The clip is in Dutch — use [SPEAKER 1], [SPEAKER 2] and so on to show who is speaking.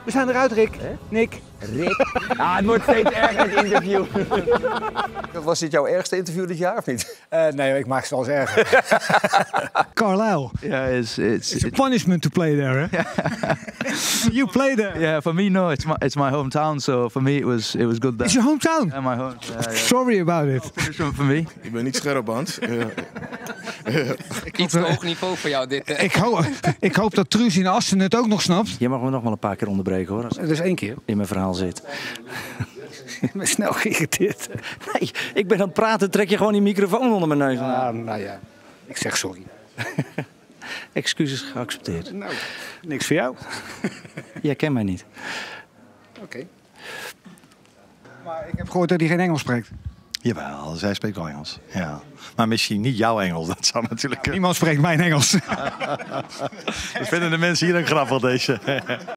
[SPEAKER 1] We zijn eruit, Rick. Nick.
[SPEAKER 2] Rick? Ah, het wordt steeds erger, het interview.
[SPEAKER 3] Was dit jouw ergste interview dit jaar of niet?
[SPEAKER 1] Nee, ik maak het wel eens erger.
[SPEAKER 4] Carlisle.
[SPEAKER 5] Yeah,
[SPEAKER 4] It's a punishment to play there. Eh? You play there.
[SPEAKER 5] yeah. For me, no. It's my hometown, so for me it was good there.
[SPEAKER 4] It's your hometown.
[SPEAKER 5] Yeah, my home. Yeah.
[SPEAKER 4] Sorry about it.
[SPEAKER 5] Punishment for me.
[SPEAKER 6] Ik ben niet scherp, Hans.
[SPEAKER 2] Iets te hoog niveau voor jou dit.
[SPEAKER 4] Ik hoop dat Truus in Assen het ook nog snapt.
[SPEAKER 7] Je mag me nog wel een paar keer onderbreken hoor, als
[SPEAKER 1] Dat is 1 keer.
[SPEAKER 7] in mijn verhaal zit.
[SPEAKER 1] Ik ben snel geïrriteerd.
[SPEAKER 7] Nee, ik ben aan het praten, trek je gewoon die microfoon onder mijn neus.
[SPEAKER 1] Nou ja, ik zeg sorry.
[SPEAKER 7] Excuses geaccepteerd.
[SPEAKER 1] Nou, niks voor jou.
[SPEAKER 7] Jij kent mij niet.
[SPEAKER 1] Oké. Maar ik heb gehoord dat hij geen Engels spreekt.
[SPEAKER 8] Jawel, zij spreekt wel Engels. Ja. Maar misschien niet jouw Engels, dat zou natuurlijk...
[SPEAKER 4] Niemand spreekt mijn Engels.
[SPEAKER 8] Dat vinden de mensen hier ook grappig, deze.